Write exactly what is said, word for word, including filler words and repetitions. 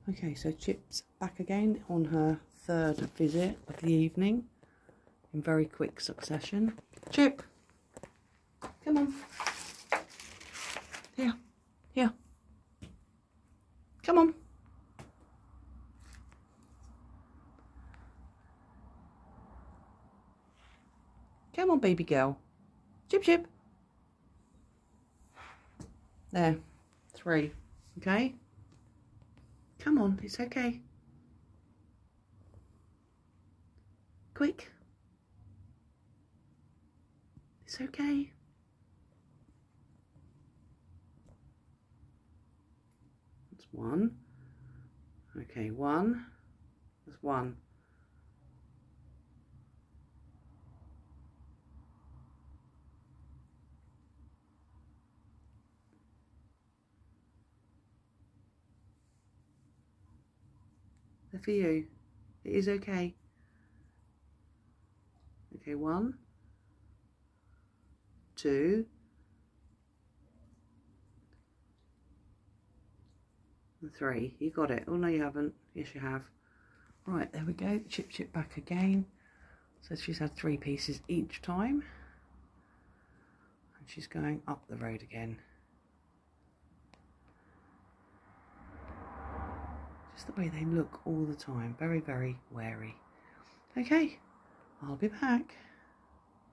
Okay, so Chip's back again on her third visit of the evening in very quick succession. Chip, come on. Here, here. Come on. Come on, baby girl. Chip, Chip. There, three, okay? Come on, it's okay. Quick. It's okay. That's one. Okay, one. That's one. They're for you. It is okay. Okay, one, two, and three. You got it. Oh no, you haven't. Yes, you have. Right, there we go. Chip Chip back again. So she's had three pieces each time, and she's going up the road again. Just the way they look all the time. Very, very wary. Okay, I'll be back.